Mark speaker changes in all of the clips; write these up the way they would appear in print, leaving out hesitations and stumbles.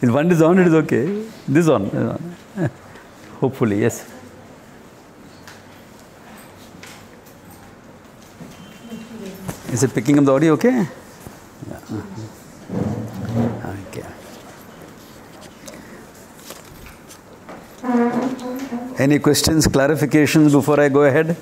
Speaker 1: If one is on, it is okay. This on. Hopefully, yes. Is it picking up the audio okay? Yeah. Okay. Any questions, clarifications before I go ahead?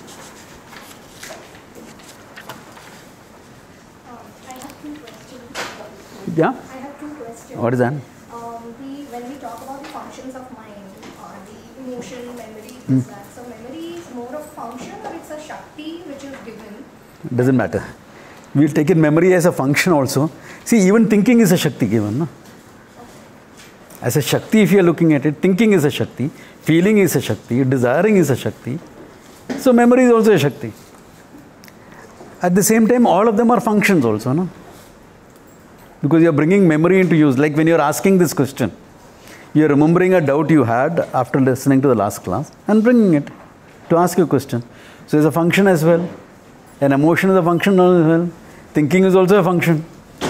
Speaker 2: I have 2 questions.
Speaker 1: Yeah?
Speaker 2: I have 2 questions.
Speaker 1: What is that?
Speaker 2: When we talk about the functions of mind, the emotion, memory, this, that. So memory is more of function, or it's a Shakti which is given?
Speaker 1: Doesn't matter. We'll take in memory as a function also. See, even thinking is a Shakti given. No? As a Shakti, if you are looking at it, thinking is a Shakti, feeling is a Shakti, desiring is a Shakti. So memory is also a Shakti. At the same time, all of them are functions also. No? Because you are bringing memory into use. Like when you are asking this question, you are remembering a doubt you had after listening to the last class and bringing it to ask you a question. So it's a function as well. An emotion is a function as well. Thinking is also a function.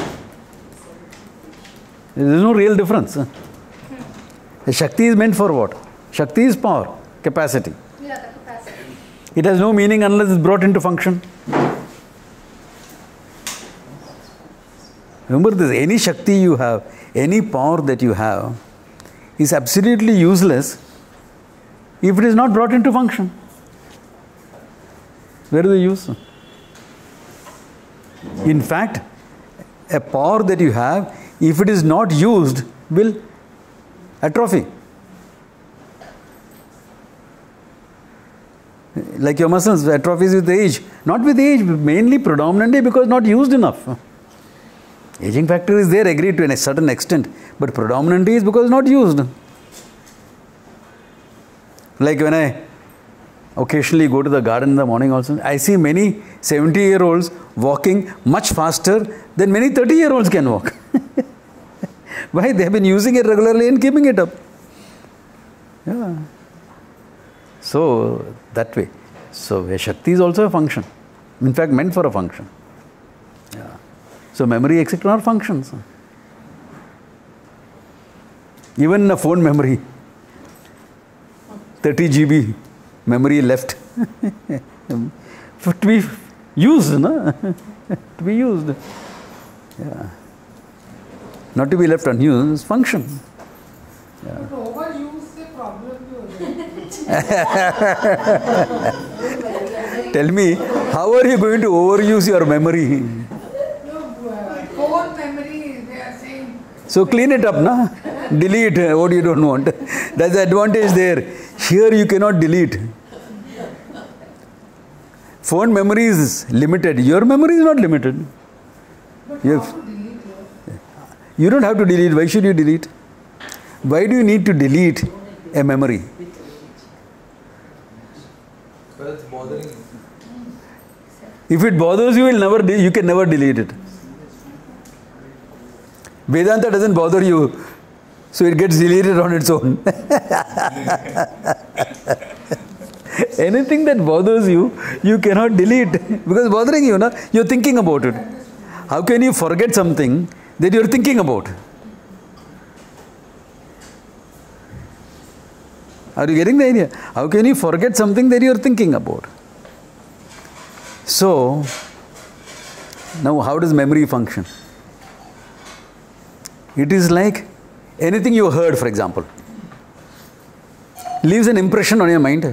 Speaker 1: There is no real difference. The Shakti is meant for what? Shakti is power, capacity.
Speaker 2: Yeah, the capacity.
Speaker 1: It has no meaning unless it's brought into function. Remember this, any Shakti you have, any power that you have is absolutely useless if it is not brought into function. Where is the use? In fact, a power that you have, if it is not used, will atrophy. Like your muscles, atrophies with age. Not with age, mainly predominantly because not used enough. Aging factor is there, agreed to a certain extent, but predominantly is because not used. Like when I occasionally go to the garden in the morning also, I see many 70-year-olds walking much faster than many 30-year-olds can walk. Why? They have been using it regularly and keeping it up. Yeah. So, that way. So, a Shakti is also a function. In fact, meant for a function. Yeah. So, memory, etc. are functions. Even a phone memory, 30 GB memory left. To be used, no? To be used. Yeah. Not to be left unused, function. Yeah.
Speaker 3: But overuse is a problem.
Speaker 1: Tell me, how are you going to overuse your memory?
Speaker 3: Core memory, they are saying.
Speaker 1: So clean it up, na? Delete what you don't want. That's the advantage there. Here you cannot delete. Phone memory is limited. Your memory is not limited.
Speaker 3: But
Speaker 1: You
Speaker 3: how
Speaker 1: have-
Speaker 3: to delete it?
Speaker 1: You don't have to delete. Why should you delete? Why do you need to delete a memory?
Speaker 4: Because it's bothering you.
Speaker 1: If it bothers you, you can never delete it. Vedanta doesn't bother you, so it gets deleted on its own. Anything that bothers you, you cannot delete because it's bothering you, na? You're thinking about it. How can you forget something that you're thinking about? Are you getting the idea? How can you forget something that you're thinking about? So, now how does memory function? It is like anything you heard, for example, leaves an impression on your mind.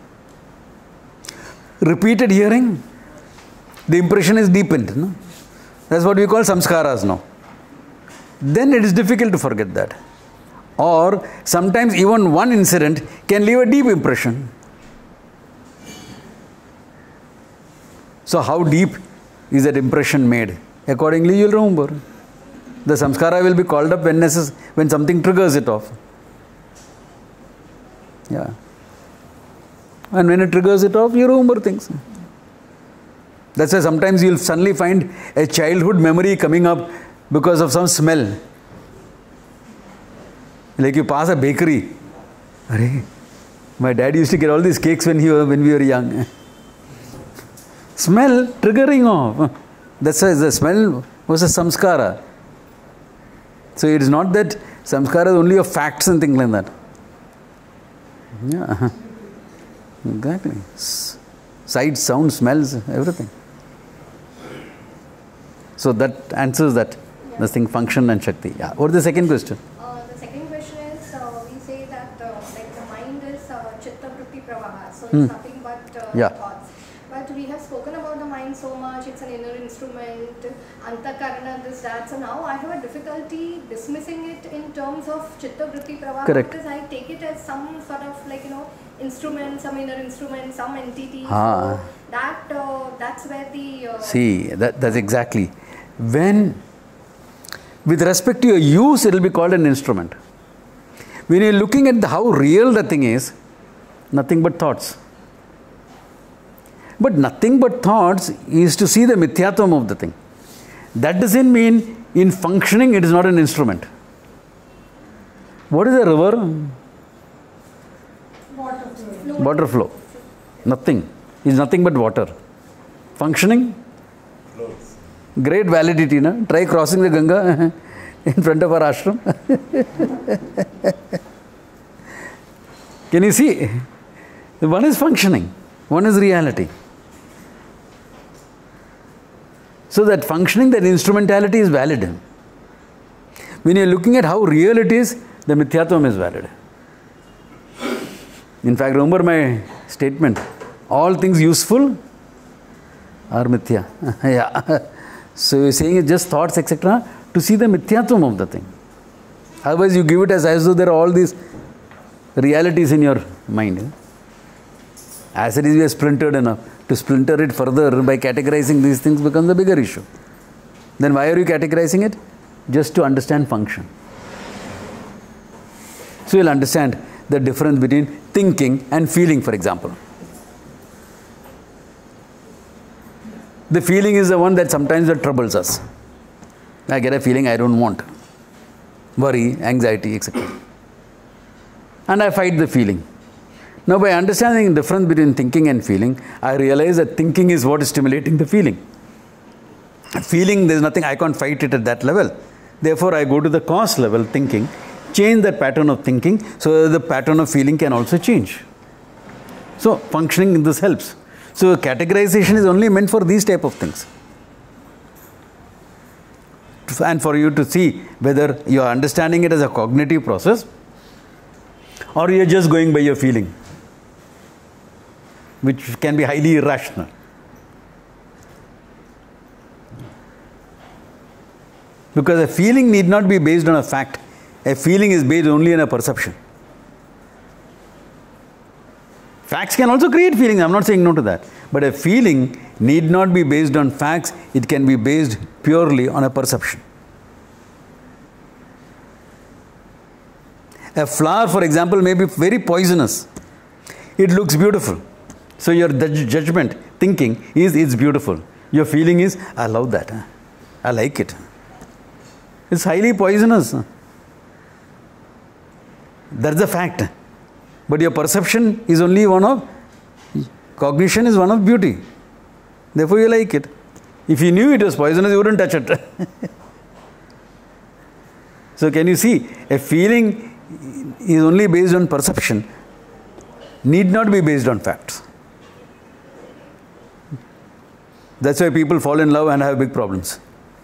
Speaker 1: Repeated hearing, the impression is deepened. No? That's what we call samskaras now. Then it is difficult to forget that. Or sometimes even one incident can leave a deep impression. So how deep is that impression made? Accordingly you will remember. The samskara will be called up when something triggers it off. Yeah. And when it triggers it off, you remember things. That's why sometimes you'll suddenly find a childhood memory coming up because of some smell. Like you pass a bakery. Arey, my dad used to get all these cakes when we were young. Smell triggering off. That's why the smell was a samskara. So it is not that samskara is only of facts and things like that. Yeah. Exactly. Sight, sound, smells, everything. So that answers that. The thing, function and Shakti. Yeah. What is the second question?
Speaker 2: The second question is, we say that like the mind is chitta vritti pravaha, so it's nothing but thoughts. But we have spoken about the mind so much, it's an inner instrument, antakarana, this, that. So now I have a difficulty dismissing it in terms of chitta vritti pravaha.
Speaker 1: Correct.
Speaker 2: Because I take it as some sort of like, instrument, some inner instrument, some entity. So that's where the...
Speaker 1: See, that's exactly. When, with respect to your use, it will be called an instrument. When you're looking at how real the thing is, nothing but thoughts. But nothing but thoughts is to see the mithyatvam of the thing. That doesn't mean in functioning it is not an instrument. What is a river?
Speaker 3: Water flow.
Speaker 1: Water flow. Nothing. Is nothing but water. Functioning?
Speaker 4: Flows.
Speaker 1: Great validity, na? Try crossing the Ganga in front of our ashram. Can you see? One is functioning, one is reality. So that functioning, that instrumentality is valid. When you are looking at how real it is, the mithyatvam is valid. In fact, remember my statement, all things useful are mithya. Yeah. So you are saying it's just thoughts, etc., to see the mithyatvam of the thing. Otherwise you give it as though there are all these realities in your mind. As it is, we are splintered enough. To splinter it further by categorizing these things becomes a bigger issue. Then why are you categorizing it? Just to understand function. So you'll understand the difference between thinking and feeling, for example. The feeling is the one that sometimes that troubles us. I get a feeling I don't want. Worry, anxiety, etc. And I fight the feeling. Now, by understanding the difference between thinking and feeling, I realize that thinking is what is stimulating the feeling. Feeling, there is nothing, I can't fight it at that level. Therefore, I go to the cause level, thinking, change that pattern of thinking, so that the pattern of feeling can also change. So, functioning in this helps. So, categorization is only meant for these type of things. And for you to see whether you are understanding it as a cognitive process, or you are just going by your feeling, which can be highly irrational. Because a feeling need not be based on a fact. A feeling is based only on a perception. Facts can also create feelings. I am not saying no to that. But a feeling need not be based on facts. It can be based purely on a perception. A flower, for example, may be very poisonous. It looks beautiful. So your judgment, thinking is, it's beautiful. Your feeling is, I love that. I like it. It's highly poisonous. That's a fact. But your perception is only one of, cognition is one of beauty. Therefore you like it. If you knew it was poisonous, you wouldn't touch it. So can you see, a feeling is only based on perception, need not be based on facts. That's why people fall in love and have big problems.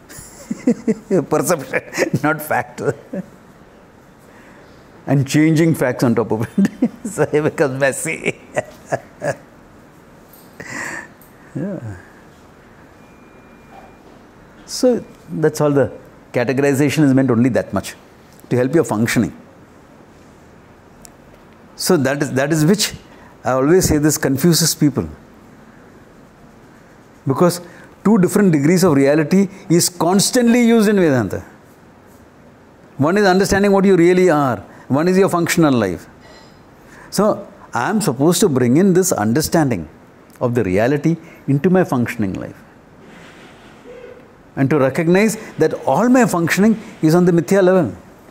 Speaker 1: Perception, not fact. And changing facts on top of it. So it becomes messy. Yeah. So that's all. The categorization is meant only that much, to help your functioning. So that is which I always say this confuses people. Because two different degrees of reality is constantly used in Vedanta. One is understanding what you really are. One is your functional life. So I am supposed to bring in this understanding of the reality into my functioning life. And to recognize that all my functioning is on the mithya level.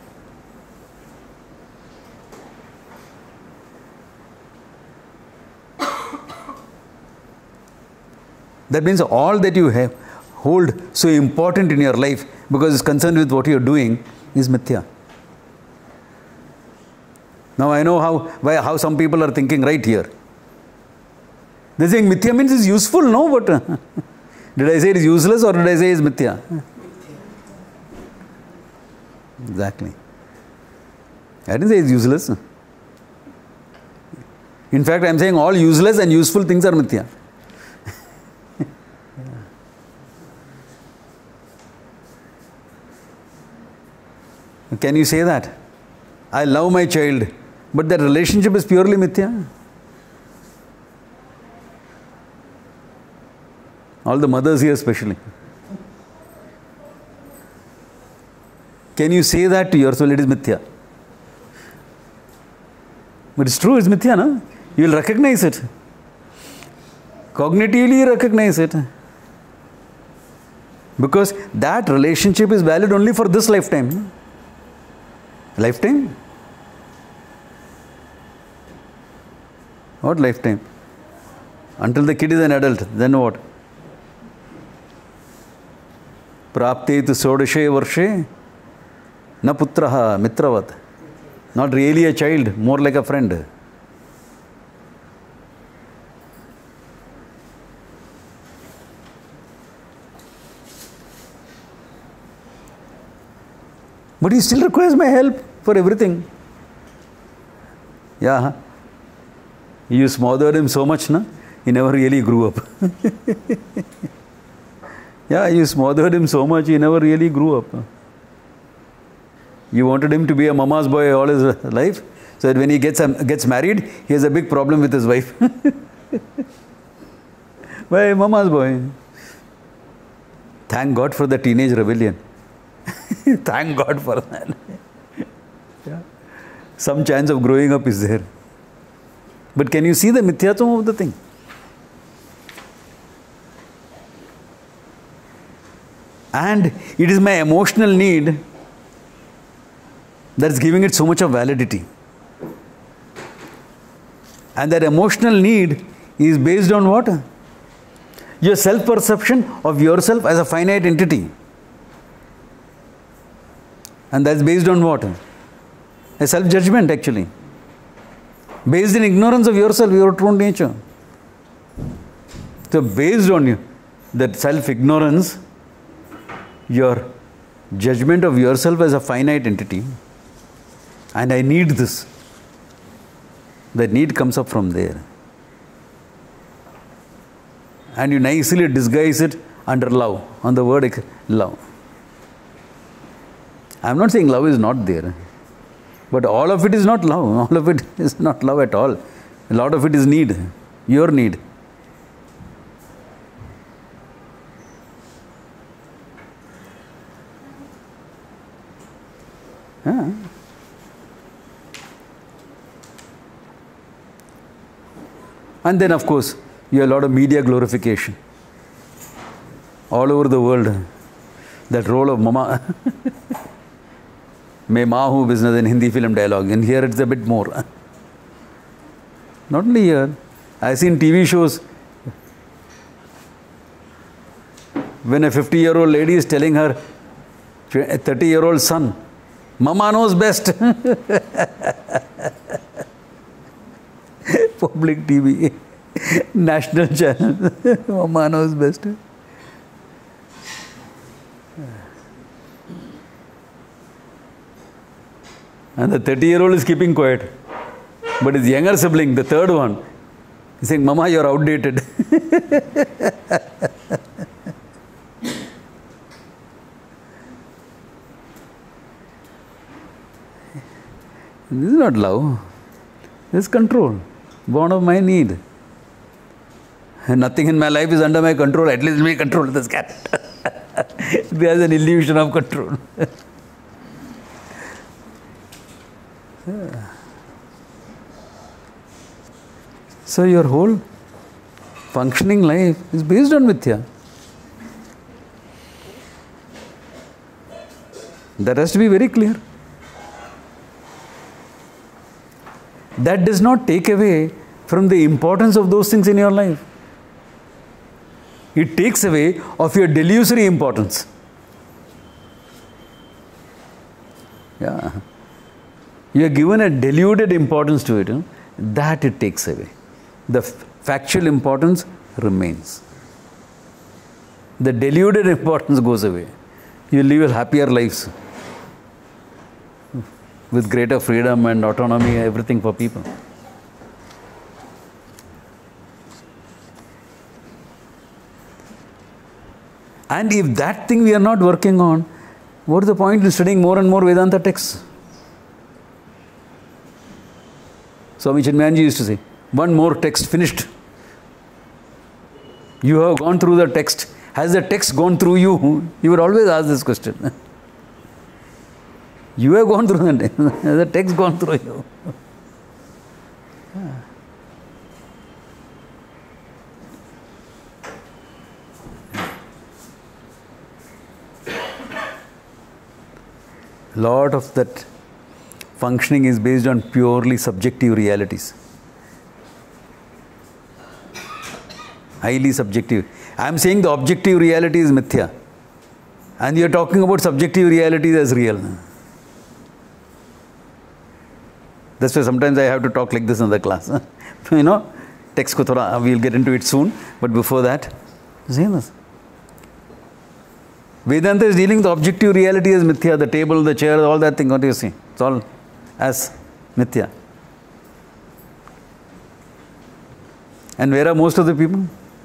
Speaker 1: That means all that you have hold so important in your life because it's concerned with what you're doing is mithya. Now I know how some people are thinking right here. They're saying mithya means it's useful, no? But did I say it is useless or did I say it's mithya? Exactly. I didn't say it's useless. In fact, I am saying all useless and useful things are mithya. Can you say that? I love my child, but that relationship is purely mithya. All the mothers here especially. Can you say that to your soul? It is mithya. But it's true, it's mithya, no? You will recognize it. Cognitively recognize it. Because that relationship is valid only for this lifetime. Lifetime? What lifetime? Until the kid is an adult, then what? Prapte tu sodashe varshe na putraha mitravat. Not really a child, more like a friend. But he still requires my help for everything. Yeah. You smothered him so much, na? He never really grew up. Yeah, you smothered him so much, he never really grew up. You wanted him to be a mama's boy all his life, so that when he gets married, he has a big problem with his wife. Why mama's boy? Thank God for the teenage rebellion. Thank God for that. Yeah. Some chance of growing up is there. But can you see the mithyatvam of the thing? And it is my emotional need that's giving it so much of validity. And that emotional need is based on what? Your self-perception of yourself as a finite entity. And that's based on what? A self-judgment actually. Based in ignorance of yourself, your true nature. So based on that self-ignorance, your judgment of yourself as a finite entity, and I need this. The need comes up from there. And you nicely disguise it under love, on the word love. I am not saying love is not there. But all of it is not love. All of it is not love at all. A lot of it is need. Your need. Yeah. And then, of course, you have a lot of media glorification. All over the world. That role of mama. May maa hu business in Hindi film dialogue. And here it's a bit more. Not only here. I've seen TV shows when a 50-year-old lady is telling her 30-year-old son, Mama knows best. Public TV, national channel. Mama knows best. And the 30-year-old is keeping quiet. But his younger sibling, the third one, is saying, Mama, you're outdated. This is not love. This is control. Born of my need. And nothing in my life is under my control. At least we control this cat. There's an illusion of control. So your whole functioning life is based on mithya. That has to be very clear. That does not take away from the importance of those things in your life. It takes away of your delusory importance. Yeah. You are given a deluded importance to it, that it takes away. The factual importance remains. The deluded importance goes away. You live happier lives with greater freedom and autonomy, everything for people. And if that thing we are not working on, what is the point in studying more and more Vedanta texts? Swami Chinmayanji used to say, one more text finished. You have gone through the text. Has the text gone through you? You would always ask this question. You have gone through the text. Has the text gone through you? A lot of that functioning is based on purely subjective realities. Highly subjective. I am saying the objective reality is mithya. And you are talking about subjective realities as real. That's why sometimes I have to talk like this in the class. You know, text ko thoda, we'll get into it soon. But before that, see this. Vedanta is dealing with objective reality as mithya, the table, the chair, all that thing, what do you see? It's all as mithya. And where are most of the people?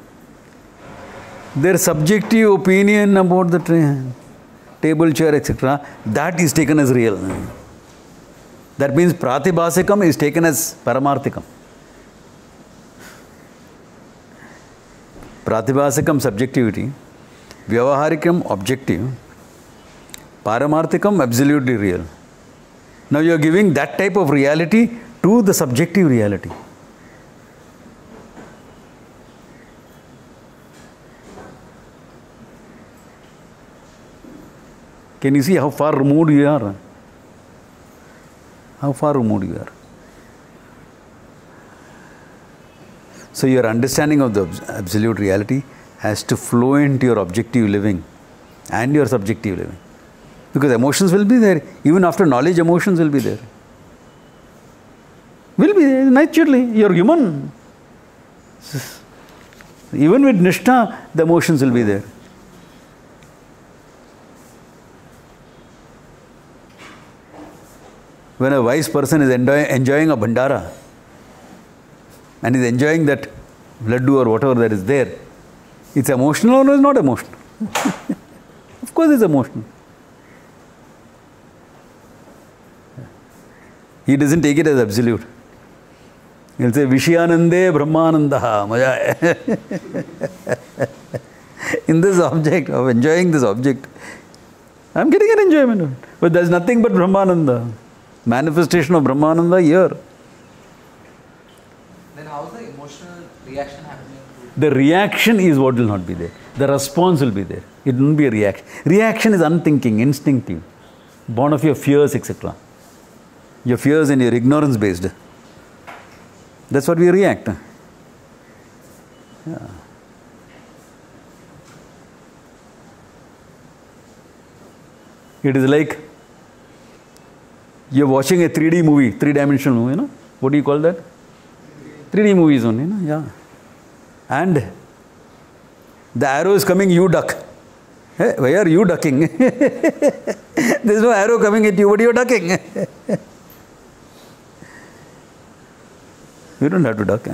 Speaker 1: Their subjective opinion about the table, chair, etc., that is taken as real. That means pratibhasikam is taken as paramarthikam. Pratibhasikam subjectivity, Vyavaharikam objective, Paramarthikam absolutely real. Now you are giving that type of reality to the subjective reality. Can you see how far removed you are? How far removed you are? So your understanding of the absolute reality has to flow into your objective living and your subjective living. Because emotions will be there. Even after knowledge, emotions will be there. Will be there, naturally. You're human. Even with nishtha, the emotions will be there. When a wise person is enjoying a bhandara and is enjoying that laddu or whatever that is there, it's emotional or it's not emotional? Of course it's emotional. He doesn't take it as absolute. He'll say, Vishyanande Brahmanandaha Maya. In this object, of enjoying this object, I'm getting an enjoyment of it. But there's nothing but Brahmananda. Manifestation of Brahmananda here.
Speaker 4: Then how is the emotional reaction happening?
Speaker 1: The reaction is what will not be there. The response will be there. It won't be a reaction. Reaction is unthinking, instinctive, born of your fears, etc. Your fears and your ignorance based. That's what we react. Yeah. It is like you're watching a 3D movie, three-dimensional movie, you know? What do you call that? 3D movies only, you know? Yeah. And the arrow is coming, you duck. Hey, why are you ducking? There's no arrow coming at you, but you're ducking. You don't have to duck.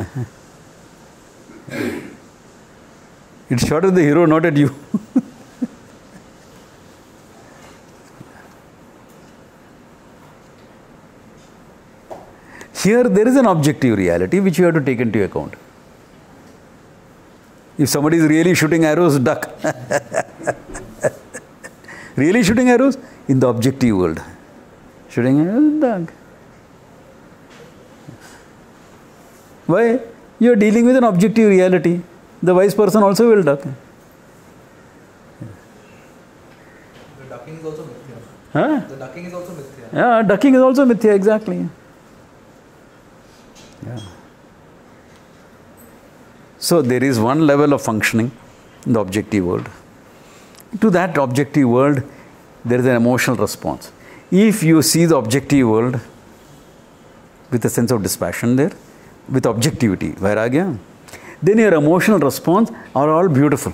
Speaker 1: It's shot at the hero, not at you. Here there is an objective reality which you have to take into account. If somebody is really shooting arrows, duck. Really shooting arrows? In the objective world. Shooting arrows, duck. Why? You are dealing with an objective reality. The wise person also will duck.
Speaker 4: The ducking is also mithya.
Speaker 1: Huh?
Speaker 4: The ducking is also mithya.
Speaker 1: Yeah, ducking is also mithya, exactly. Yeah. So there is one level of functioning in the objective world. To that objective world, there is an emotional response. If you see the objective world with a sense of dispassion there, with objectivity, vairagya, then your emotional response are all beautiful.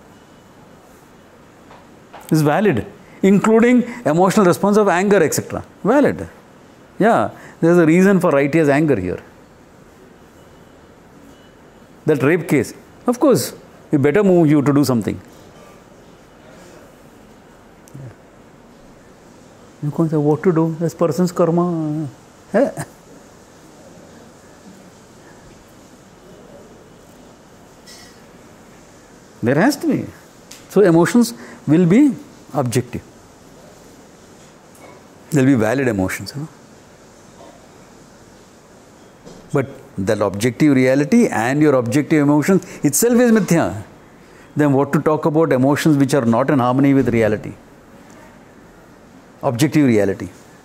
Speaker 1: It's valid, including emotional response of anger, etc. Valid. Yeah, there's a reason for righteous anger here. That rape case, of course, we better move you to do something. You can't say what to do, this person's karma. There has to be. So emotions will be objective. There will be valid emotions. But that objective reality and your objective emotions itself is mithya. Then what to talk about emotions which are not in harmony with reality? Objective reality.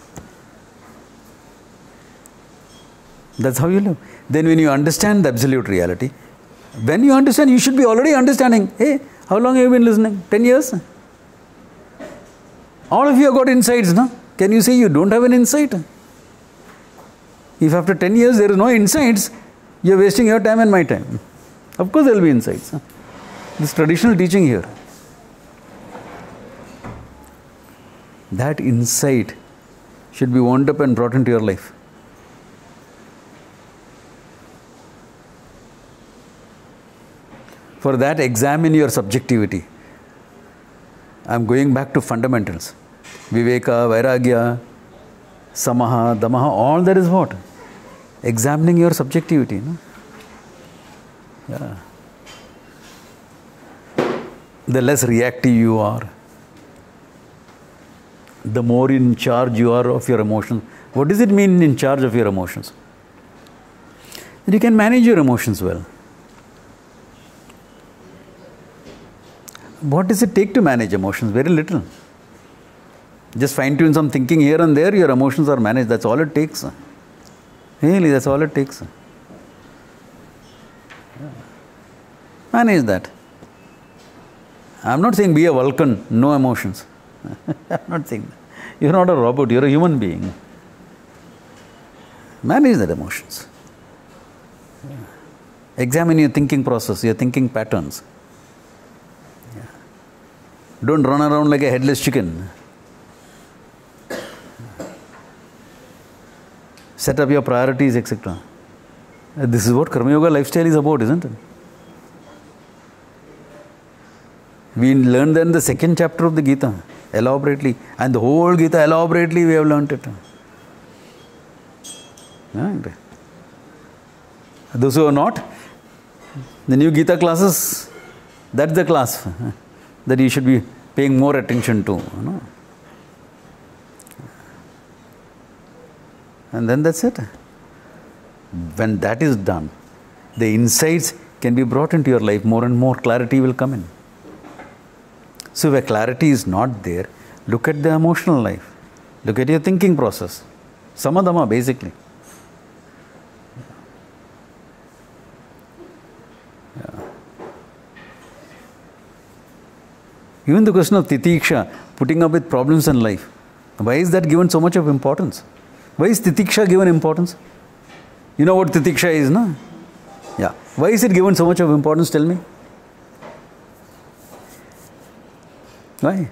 Speaker 1: That's how you live. Then when you understand the absolute reality, when you understand, you should be already understanding. Hey, how long have you been listening? 10 years? All of you have got insights, no? Can you say you don't have an insight? If after 10 years there is no insights, you are wasting your time and my time. Of course there will be insights. This traditional teaching here. That insight should be wound up and brought into your life. For that, examine your subjectivity. I am going back to fundamentals. Viveka, Vairagya, Samaha, Damaha, all that is what? Examining your subjectivity. No? Yeah. The less reactive you are, the more in charge you are of your emotions. What does it mean in charge of your emotions? That you can manage your emotions well. What does it take to manage emotions? Very little. Just fine-tune some thinking here and there, your emotions are managed. That's all it takes. Really, that's all it takes. Manage that. I'm not saying be a Vulcan, no emotions. I'm not saying that. You're not a robot, you're a human being. Manage that emotions. Examine your thinking process, your thinking patterns. Don't run around like a headless chicken. Set up your priorities, etc. This is what Karma Yoga lifestyle is about, isn't it? We learned that in the second chapter of the Gita, elaborately. And the whole Gita, elaborately, we have learned it. Right. Those who are not, the new Gita classes, that's the class that you should be paying more attention to. You know? And then that's it. When that is done, the insights can be brought into your life, more and more clarity will come in. So where clarity is not there, look at the emotional life. Look at your thinking process. Samadama, basically. Yeah. Even the question of titiksha, putting up with problems in life, why is that given so much of importance? Why is titiksha given importance? You know what titiksha is, no? Yeah. Why is it given so much of importance? Tell me. Why?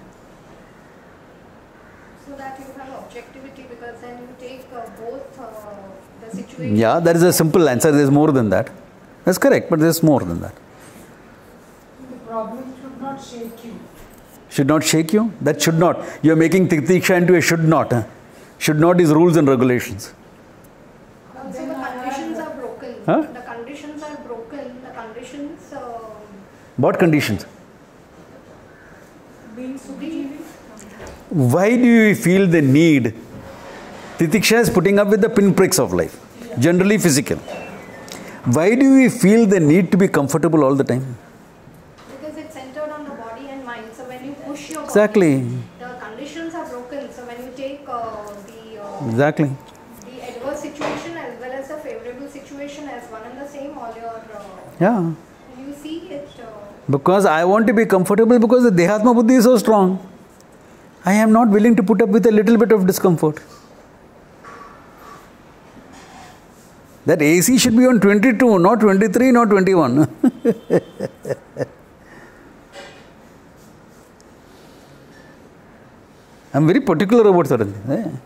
Speaker 2: So that you have objectivity, because then you take both the situation.
Speaker 1: Yeah, that is a simple answer. There is more than that. That's correct, but there is more than that.
Speaker 3: The problem should not shake you.
Speaker 1: Should not shake you? That should not. You are making titiksha into a should not. Huh? Should not is rules and regulations.
Speaker 2: Also the conditions are broken.
Speaker 1: Huh?
Speaker 2: The conditions are broken. The conditions...
Speaker 1: What conditions?
Speaker 3: Being superior.
Speaker 1: Why do you feel the need? Titiksha is putting up with the pinpricks of life, generally physical. Why do we feel the need to be comfortable all the time?
Speaker 2: Because it's centered on the body and mind. So when you push your
Speaker 1: Exactly.
Speaker 2: body, the conditions are broken. So when you take
Speaker 1: Exactly.
Speaker 2: the adverse situation as well as the favorable situation as one and the same, all your...
Speaker 1: Yeah.
Speaker 2: you see it...
Speaker 1: Because I want to be comfortable because the Dehatma Buddhi is so strong. I am not willing to put up with a little bit of discomfort. That AC should be on 22, not 23, not 21. I'm very particular about certain things.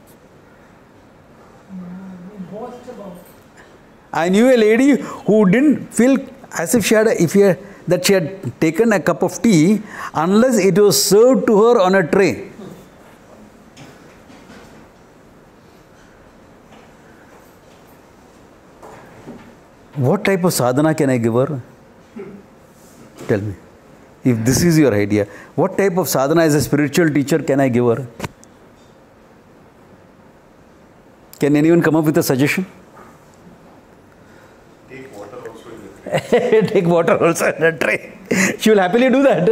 Speaker 1: I knew a lady who didn't feel as if she had taken a cup of tea unless it was served to her on a tray. What type of sadhana can I give her? Tell me. If this is your idea, what type of sadhana as a spiritual teacher can I give her? Can anyone come up with a suggestion?
Speaker 5: Take water also in the tray.
Speaker 1: Take water also in a tray. She will happily do that.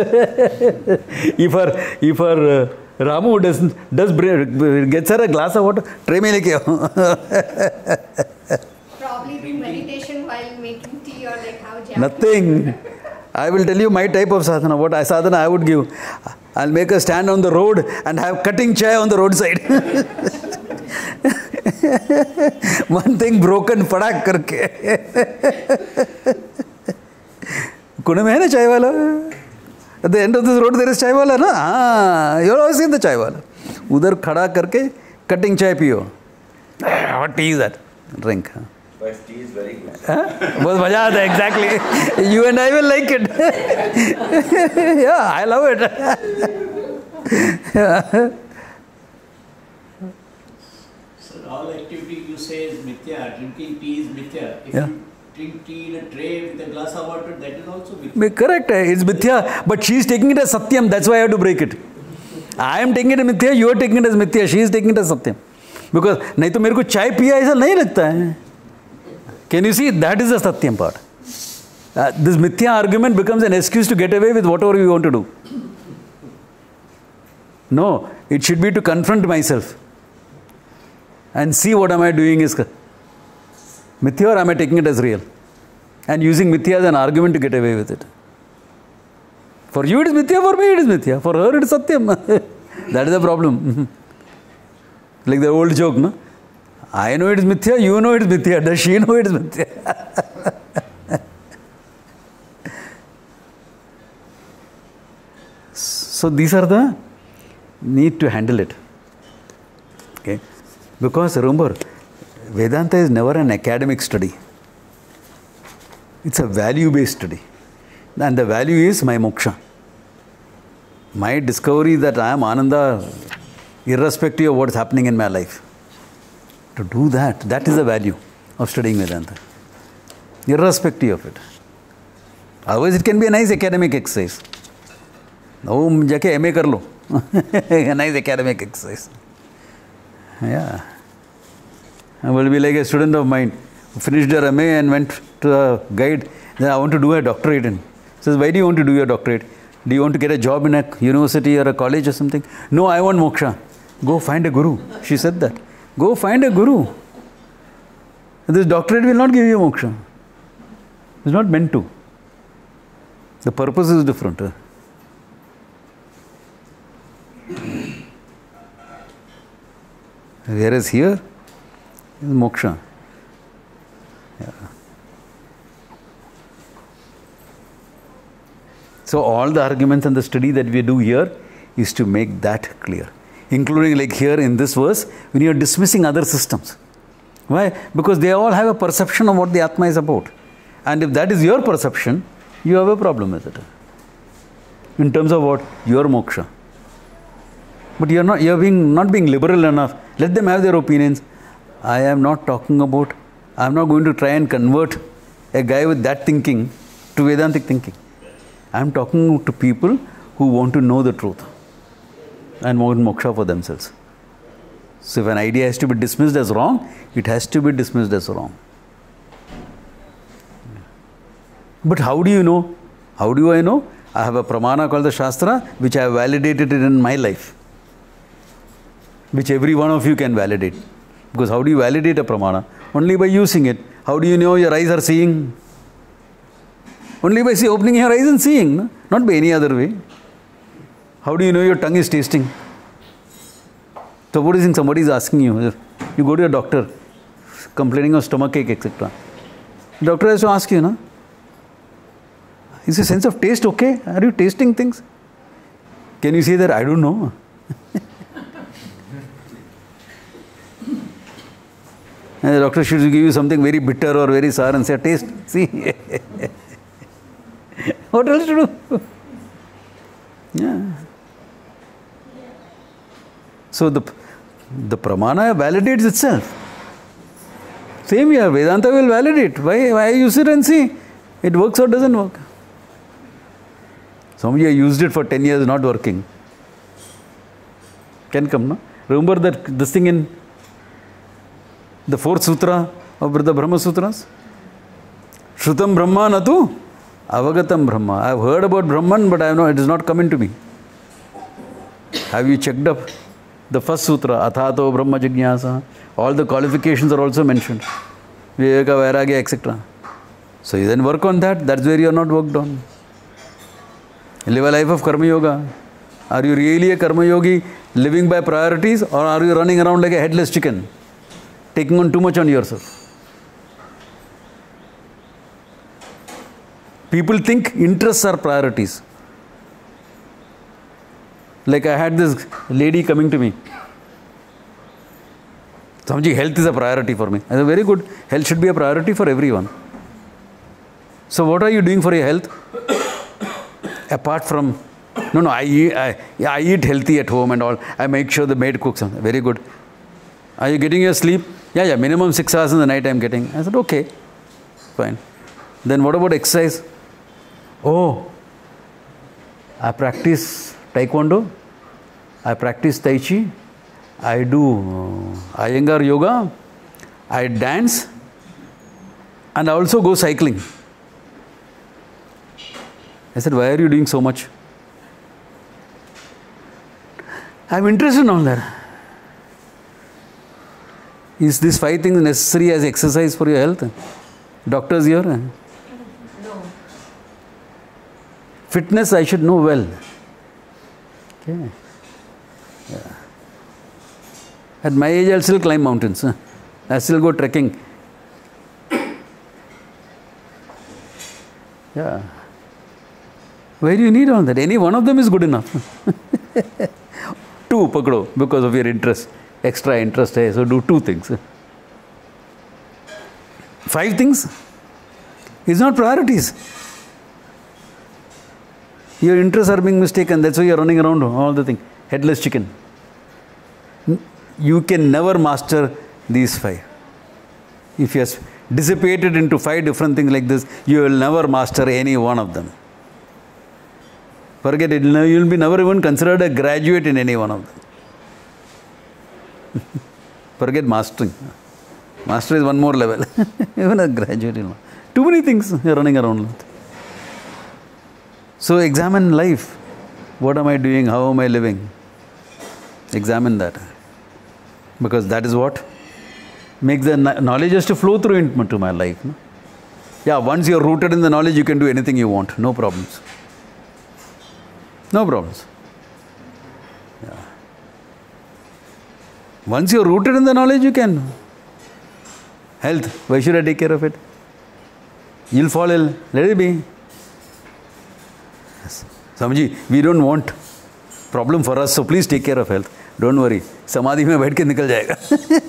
Speaker 1: if her Ramu gets her a glass of water, tray mein leke aao.
Speaker 2: Probably do meditation while making tea or like how japa.
Speaker 1: Nothing. I will tell you my type of sadhana. What sadhana I would give. I'll make her stand on the road and have cutting chai on the roadside. One thing broken, padak karke. Kune mein hai na chai wala? At the end of this road there is chai wala, na? Ah, you're always seen the chai wala. Udhar khada karke, cutting chai piyo. What tea is that? Drink.
Speaker 5: But tea is very good.
Speaker 1: बहुत मजा आता है, exactly. You and I will like it. Yeah, I love it.
Speaker 6: So all activity you say is mithya. Drinking tea is mithya. If
Speaker 1: Yeah.
Speaker 6: you drink tea in a tray with a glass of water, that is also mithya.
Speaker 1: Correct, it's mithya, but she is taking it as satyam. That's why I have to break it. I am taking it as mithya. You are taking it as mithya. She is taking it as satyam. Because नहीं तो मेरे को चाय पिया ऐसा नहीं लगता है. Can you see? That is the satyam part. This mithya argument becomes an excuse to get away with whatever you want to do. No, it should be to confront myself and see what am I doing is mithya or am I taking it as real? And using mithya as an argument to get away with it. For you it is mithya, for me it is mithya. For her it is satyam. That is the problem. Like the old joke, no? I know it is mithya, you know it is mithya. Does she know it is mithya? So these are the need to handle it. Okay? Because remember, Vedanta is never an academic study. It's a value-based study. And the value is my moksha. My discovery that I am Ananda irrespective of what is happening in my life. To do that, that is the value of studying Vedanta. Irrespective of it. Otherwise, it can be a nice academic exercise. Oh, jaake MA kar lo. A nice academic exercise. Yeah. I will be like a student of mine who finished her MA and went to a guide. Then I want to do a doctorate in. Says, why do you want to do your doctorate? Do you want to get a job in a university or a college or something? No, I want moksha. Go find a guru. She said that. Go find a guru. This doctorate will not give you moksha. It's not meant to. The purpose is different. Whereas here is moksha. Yeah. So all the arguments and the study that we do here is to make that clear. Including like here in this verse, when you are dismissing other systems. Why? Because they all have a perception of what the Atma is about. And if that is your perception, you have a problem with it. In terms of what? Your moksha. But you are not being liberal enough. Let them have their opinions. I am not talking about, I am not going to try and convert a guy with that thinking to Vedantic thinking. I am talking to people who want to know the truth and want moksha for themselves. So if an idea has to be dismissed as wrong, it has to be dismissed as wrong. But how do you know? How do I know? I have a pramana called the Shastra, which I have validated it in my life. Which every one of you can validate. Because how do you validate a pramana? Only by using it. How do you know your eyes are seeing? Only by opening your eyes and seeing, no? Not by any other way. How do you know your tongue is tasting? Supposing somebody is asking you, you go to your doctor, complaining of stomachache, etc. Doctor has to ask you, no? Is your sense of taste okay? Are you tasting things? Can you say that? I don't know. And the doctor should give you something very bitter or very sour and say, taste, see. What else to do? Yeah. So the pramana validates itself. Same here, Vedanta will validate. Why you sit and see? It works or doesn't work. Somebody used it for 10 years, not working. Can come, no? Remember that this thing in the 4th sutra of the Brahma Sutras? Shrutam Brahma natu avagatam Brahma. I have heard about Brahman, but it has not come into me. Have you checked up the first sutra, Athato Brahma Jignasa? All the qualifications are also mentioned. Viveka, Vairagya, etc. So you then work on that. That's where you are not worked on. Live a life of Karma Yoga. Are you really a Karma Yogi living by priorities, or are you running around like a headless chicken, taking on too much on yourself? People think interests are priorities. Like I had this lady coming to me. Swamiji, health is a priority for me. I said, very good. Health should be a priority for everyone. So what are you doing for your health? Apart from, no, I eat healthy at home and all. I make sure the maid cooks something. Very good. Are you getting your sleep? Yeah, minimum 6 hours in the night I am getting. I said, okay, fine. Then what about exercise? Oh, I practice Taekwondo. I practice Tai Chi. I do Iyengar yoga. I dance. And I also go cycling. I said, why are you doing so much? I'm interested in all that. Is these 5 things necessary as exercise for your health? Doctors here? No. Fitness I should know well. Okay. Yeah. At my age I'll still climb mountains. I'll still go trekking. Yeah. Why do you need all that? Any one of them is good enough. 2 pakdo because of your interest. Extra interest. So do 2 things. 5 things is not priorities. Your interests are being mistaken. That's why you're running around all the things. Headless chicken. You can never master these 5. If you are dissipated into 5 different things like this, you will never master any one of them. Forget it. You will be never even considered a graduate in any one of them. Forget mastering. Master is one more level. Even a graduate. Too many things you are running around with. So examine life. What am I doing? How am I living? Examine that. Because that is what makes the knowledge has to flow through into my life. No? Yeah, once you are rooted in the knowledge, you can do anything you want. No problems. No problems. Yeah. Once you are rooted in the knowledge, you can. Health, why should I take care of it? You'll fall ill. Let it be. Yes. Swamiji, we don't want problem for us, so please take care of health. Don't worry. Samadhi mein baith ke nikal jayega.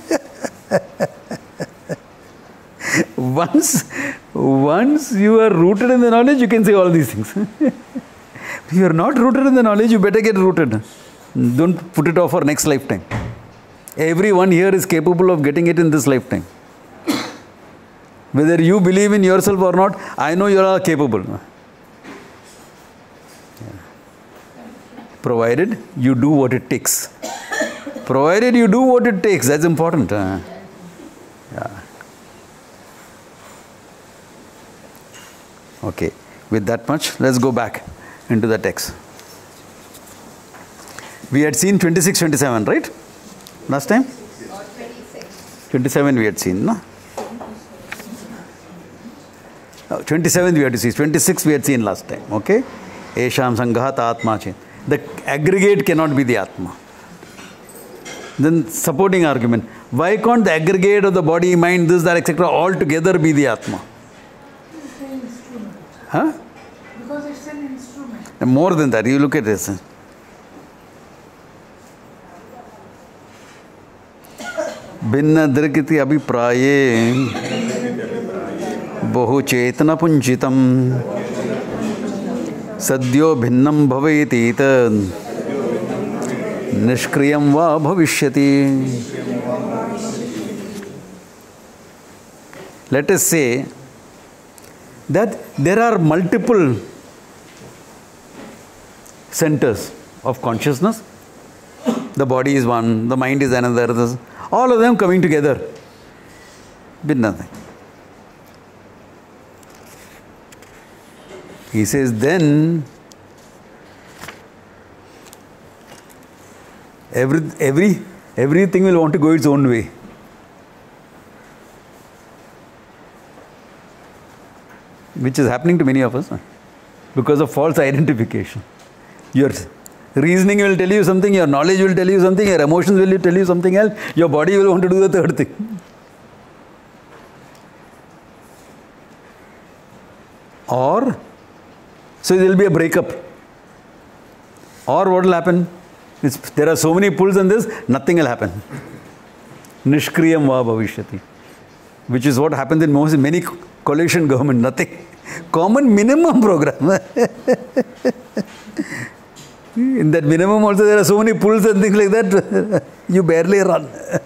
Speaker 1: Once you are rooted in the knowledge, you can say all these things. If you are not rooted in the knowledge, you better get rooted. Don't put it off for next lifetime. Everyone here is capable of getting it in this lifetime. Whether you believe in yourself or not, I know you are capable. Provided you do what it takes. Provided you do what it takes, that's important. Yeah. Okay, with that much, let's go back into the text. We had seen 26, 27, right? Last time? 26. 27 we had seen, no? 27 we had to see. 26 we had seen last time, okay? Esham Sanghat Atma Chin. The aggregate cannot be the Atma. Then supporting argument. Why can't the aggregate of the body, mind, this, that, etc. all together be the Atma?
Speaker 3: It's an instrument.
Speaker 1: Huh?
Speaker 3: Because it's an instrument.
Speaker 1: And more than that, you look at this. Binna drikiti abhipraye bahu chetana punchitam sadyo bhinnam bhaveti tad nishkriyam va bhavishyati. Let us say that there are multiple centers of consciousness. The body is one, the mind is another, all of them coming together with nothing. He says, then everything will want to go its own way. Which is happening to many of us because of false identification. Your reasoning will tell you something, your knowledge will tell you something, your emotions will tell you something else, your body will want to do the third thing. Or, so there will be a breakup. Or what will happen? There are so many pulls on this, nothing will happen. Nishkriyam va bhavishyati. Which is what happens in many coalition government, nothing. Common minimum program. In that minimum also there are so many pulls and things like that, you barely run.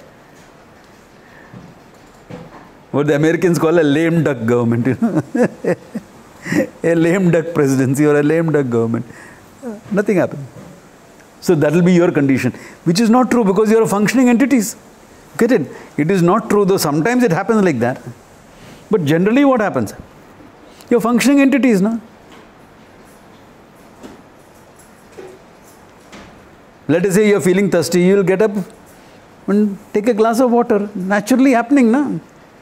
Speaker 1: What the Americans call a lame duck government, you know. A lame duck presidency or a lame duck government. Nothing happens. So that will be your condition, which is not true because you are functioning entities. Get it? It is not true, though sometimes it happens like that. But generally what happens? You are functioning entities, no? Let us say you are feeling thirsty, you will get up and take a glass of water. Naturally happening, no?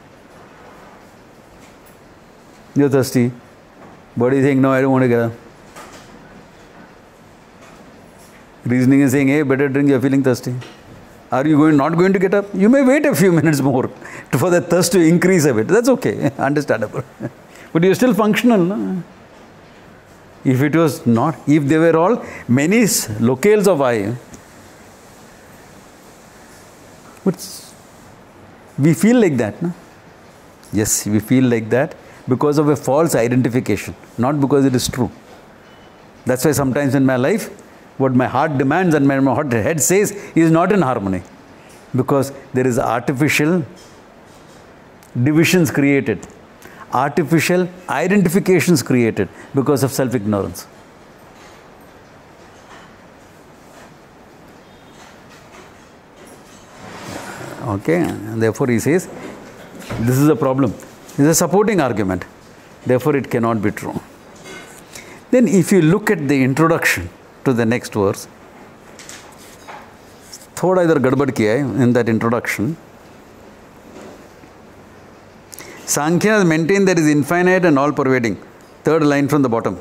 Speaker 1: You are thirsty. Body saying, no, I don't want to get up. Reasoning is saying, hey, better drink, you are feeling thirsty. Are you not going to get up? You may wait a few minutes more for the thirst to increase a bit. That's okay, understandable. But you are still functional, no? If it was not, if they were all many locales of I, but we feel like that, no? Yes, we feel like that because of a false identification, not because it is true. That's why sometimes in my life, what my heart demands and my heart head says is not in harmony. Because there is artificial divisions created. Artificial identifications created because of self-ignorance. Okay, and therefore he says, this is a problem. It's a supporting argument. Therefore it cannot be true. Then if you look at the introduction to the next verse, thoda idhar gadbad kiya hai in that introduction. Sankhya has maintained that is infinite and all-pervading. Third line from the bottom.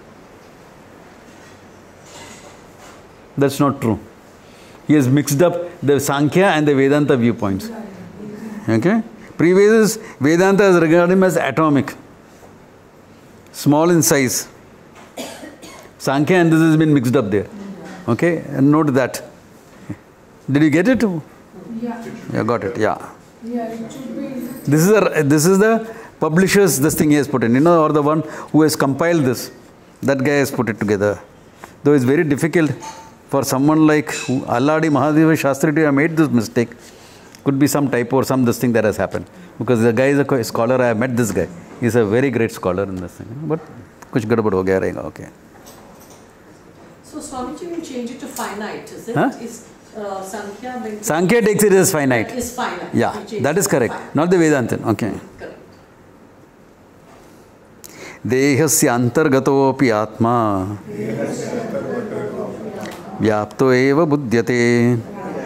Speaker 1: That's not true. He has mixed up the Sankhya and the Vedanta viewpoints. Okay? Previous Vedanta has regarded him as atomic, small in size. Sankhya and this has been mixed up there. Okay? And note that. Did you get it?
Speaker 3: Yeah.
Speaker 1: You got it, yeah.
Speaker 3: Yeah, it should be.
Speaker 1: This is the publisher's, this thing he has put in, you know, or the one who has compiled this. That guy has put it together. Though it's very difficult for someone like Alladi Mahadeva Shastri to have made this mistake. Could be some typo or some this thing that has happened. Because the guy is a scholar, I have met this guy. He's a very great scholar in this thing. But kuch gadbad ho gaya rahega, okay.
Speaker 7: So Swamiji will change it to finite, is it?
Speaker 1: Huh?
Speaker 7: Is Sankhya
Speaker 1: Sankhya takes it as finite.
Speaker 7: Is finite.
Speaker 1: Yeah, that is correct. Not the Vedantin. Okay.
Speaker 7: Correct.
Speaker 1: Dehasya antargatopi atma vyapto eva buddhyate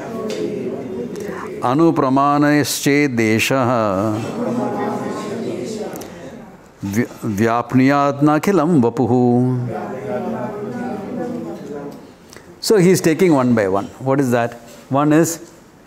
Speaker 1: anupramanayasche desha vyapniyatna khilam vapuhu. So he is taking one by one. What is that? One is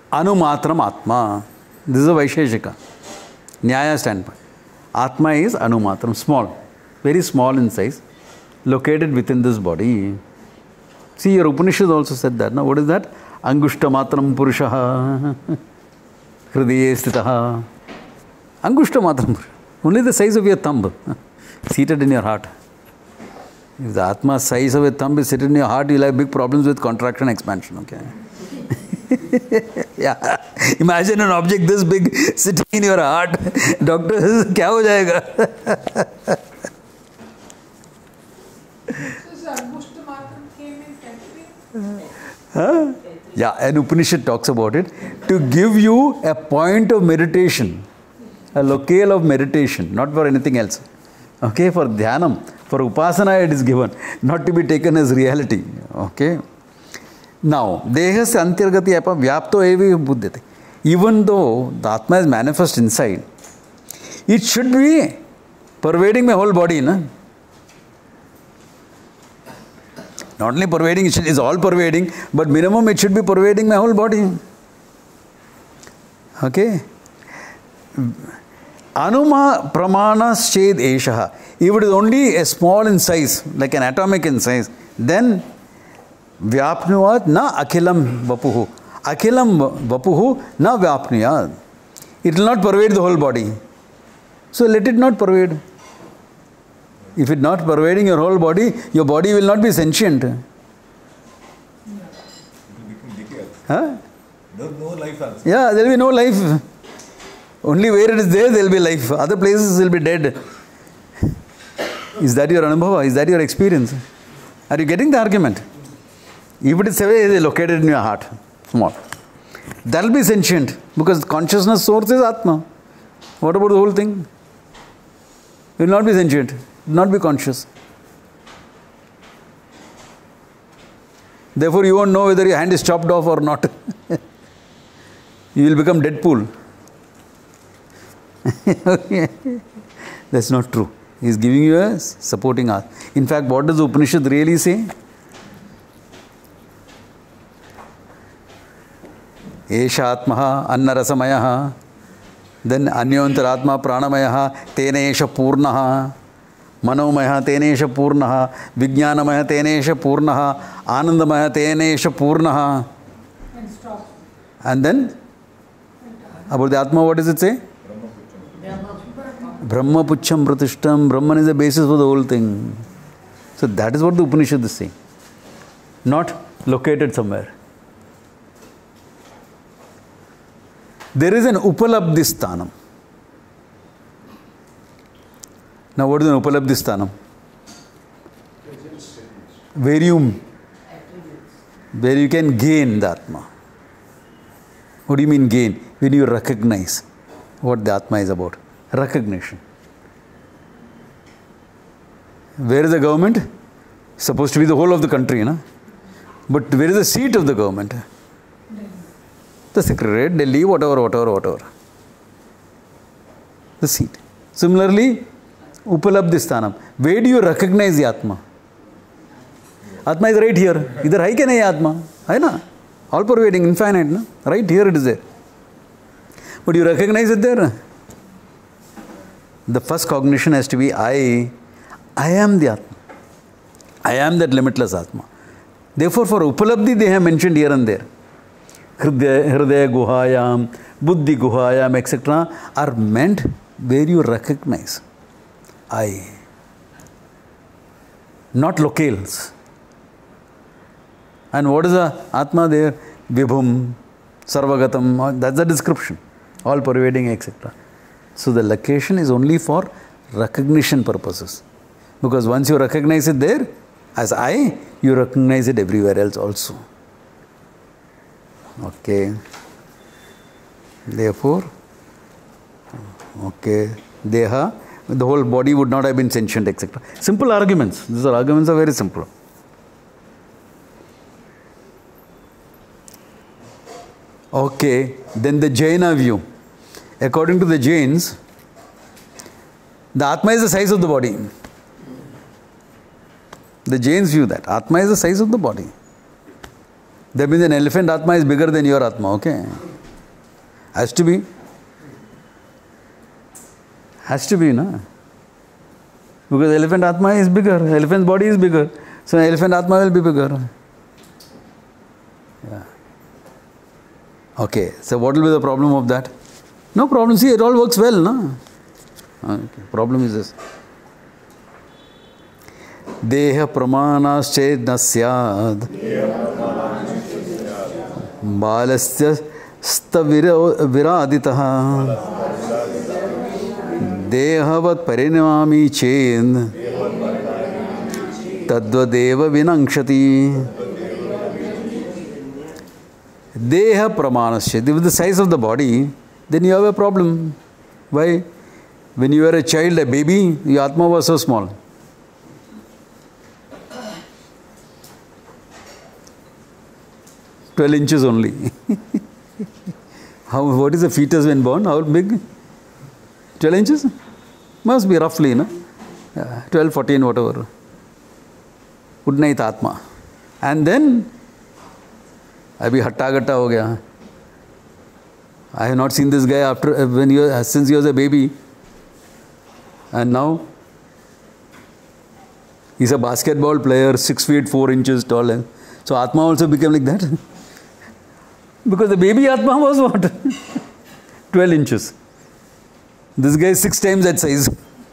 Speaker 1: Anumatram Atma. This is a Vaisheshika. Nyaya standpoint. Atma is Anumatram, small. Very small in size. Located within this body. See, your Upanishad also said that. Now, what is that? Angushta matram purushaha. Hridaye stitaha. Angushta matram purushaha. Only the size of your thumb. Seated in your heart. If the Atma size of a thumb is seated in your heart, you'll have big problems with contraction expansion. Okay. Yeah. Imagine an object this big sitting in your heart. Doctor says, kya ho jayega?
Speaker 3: So, Angushta Matram came in temporary?
Speaker 1: Huh? Yeah, and Upanishad talks about it. To give you a point of meditation. A locale of meditation. Not for anything else. Okay, for dhyanam. For upasana it is given. Not to be taken as reality. Okay. Now, dehasya antyargati apa vyapto evi buddhate. Even though the Atma is manifest inside, it should be pervading my whole body. Na? Not only pervading, it is all pervading, but minimum it should be pervading my whole body. Okay? Anuma pramana ched eshaha. If it is only a small in size, like an atomic in size, then Vyapnuvat na akhilam vapuhu. Akhilam vapuhu na vyapnuyat. It will not pervade the whole body. So let it not pervade. If it not pervading your whole body, your body will not be sentient. Huh?
Speaker 5: No life also.
Speaker 1: Yeah, there will be no life. Only where it is there will be life. Other places will be dead. Is that your anubhava? Is that your experience? Are you getting the argument? If it is located in your heart, small, that will be sentient because consciousness source is Atma. What about the whole thing? It will not be sentient, will not be conscious. Therefore, you won't know whether your hand is chopped off or not. You will become Deadpool. That's not true. He is giving you a supporting art. In fact, what does the Upanishad really say? Esha Atmaha Annarasamayaha. Then Anyantaratma Pranamayaha Tenesha Purnaha. Manomaya Tenesha Purnaha. Vijnanamaya Tenesha Purnaha. Anandamaya Tenesha Purnaha.
Speaker 3: And stop.
Speaker 1: And then about the Atma, what does it say? Brahma Pucham Pratishtam. Brahman is the basis for the whole thing. So that is what the Upanishad is saying. Not located somewhere. There is an Upalabdhisthanam. Now what is an Upalabdhisthanam? Where you can gain the Atma. What do you mean gain? When you recognize what the Atma is about. Recognition. Where is the government? Supposed to be the whole of the country, no? But where is the seat of the government? The Secretariat, Delhi, whatever. The seat. Similarly, Upalabdhisthanam. Where do you recognize the Atma? Atma is right here. Either hai ke nahi Atma? Hai na? All pervading, infinite, no? Right here it is there. But you recognize it there? The first cognition has to be I am the Atma. I am that limitless Atma. Therefore, for Upalabdhi, they have mentioned here and there. Hridaya Guhayam, Buddhi Guhayam, etc. are meant where you recognize I. Not locales. And what is the Atma there? Vibhum, Sarvagatam, that's the description. All pervading, etc. So the location is only for recognition purposes. Because once you recognize it there, as I, you recognize it everywhere else also. Okay. Therefore, okay, Deha, the whole body would not have been sentient, etc. Simple arguments. These arguments are very simple. Okay, then the Jaina view. According to the Jains, the Atma is the size of the body. The Jains view that. Atma is the size of the body. That means an elephant Atma is bigger than your Atma, okay? Has to be. Has to be, no? Because elephant Atma is bigger. Elephant's body is bigger. So elephant Atma will be bigger. Yeah. Okay. So what will be the problem of that? No problem. See, it all works well, no? Okay. Problem is this. Deha pramanasched nasyad balasya staviraditaha dehavat parinamami chen tadvadeva vinangshati. Deha pramanasya. With the size of the body, then you have a problem. Why? When you were a child, a baby, your Atma was so small. "12 inches only." What is the fetus when born? How big? 12 inches? Must be roughly, no? 12, 14, whatever. Udnaita Atma. And then, abhi hatta gatta ho gaya. I have not seen this guy since he was a baby. And now, he's a basketball player, 6 feet 4 inches tall. So Atma also became like that. Because the baby Atma was what? 12 inches. This guy is 6 times that size.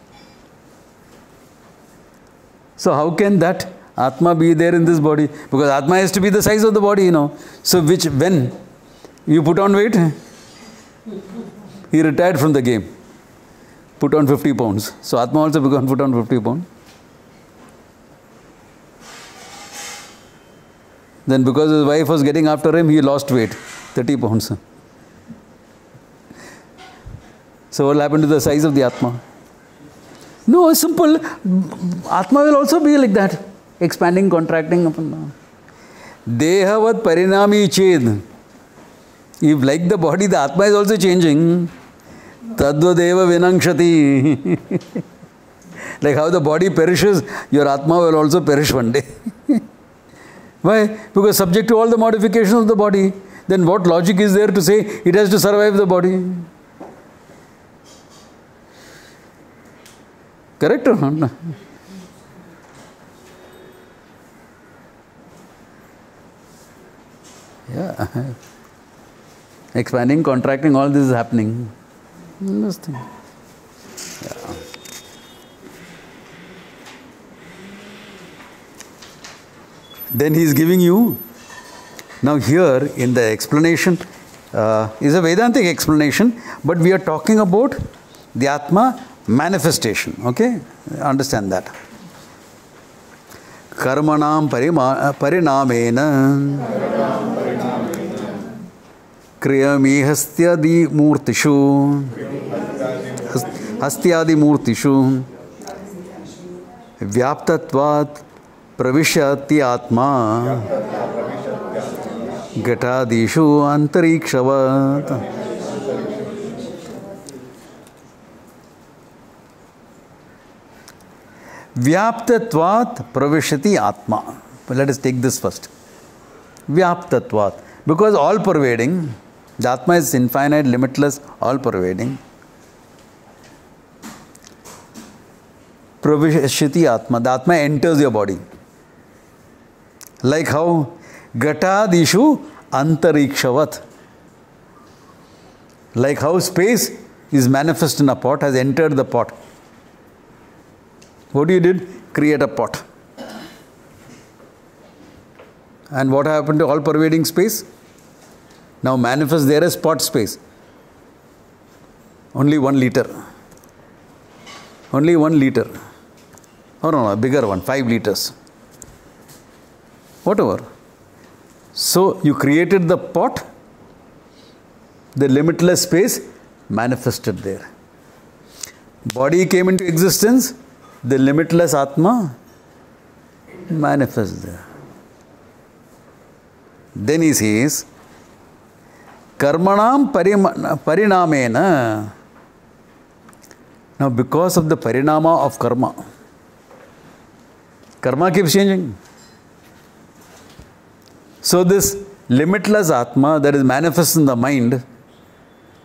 Speaker 1: So how can that Atma be there in this body? Because Atma has to be the size of the body, you know. So when you put on weight, he retired from the game. Put on 50 pounds. So Atma also began put on 50 pounds. Then because his wife was getting after him, he lost weight, 30 pounds. So what happened to the size of the Atma? No, it's simple. Atma will also be like that. Expanding, contracting, up and down. Dehavat parinami ched. If like the body, the Atma is also changing. Tadvadeva vinangshati. Like how the body perishes, your Atma will also perish one day. Why? Because subject to all the modifications of the body, then what logic is there to say it has to survive the body? Correct or not? Yeah. Expanding, contracting, all this is happening. This thing. Yeah. Then he is giving you, now here in the explanation, is a Vedantic explanation, but we are talking about the Atma manifestation, okay? Understand that. Karmanam parinamena kriyami hastyadi murtishu vyaptatvat pravishyati atma gatadishu antarikshavat. Vyaptatvat pravishyati atma. Let us take this first. Vyaptatvat. Because all pervading, the Atma is infinite, limitless, all pervading. Pravishyati atma. The Atma enters your body. Like how Gatadishu antarikshavat. Like how space is manifest in a pot, has entered the pot. What you did? Create a pot. And what happened to all pervading space? Now manifest there as pot space. Only 1 liter. Only 1 liter. Oh no, a bigger one, 5 liters. Whatever. So you created the pot, the limitless space manifested there. Body came into existence, the limitless Atma manifests there. Then he says, Karmanam parinamena. Now because of the parinama of karma, karma keeps changing. So this limitless Atma that is manifest in the mind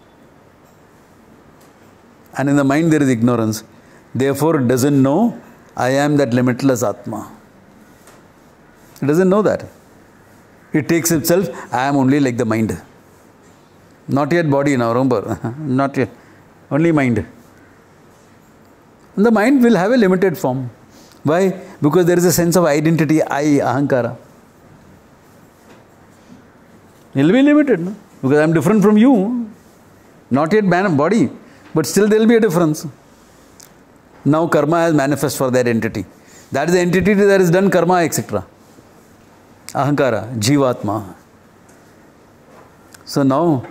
Speaker 1: And in the mind there is ignorance. Therefore it doesn't know I am that limitless Atma. It doesn't know that. It takes itself, I am only like the mind. Not yet body now, remember. Not yet. Only mind. And the mind will have a limited form. Why? Because there is a sense of identity, I, ahankara. It will be limited, no? Because I am different from you. Not yet body, but still there will be a difference. Now karma has manifest for that entity. That is the entity that has done karma, etc. Ahankara, Jivatma. So now,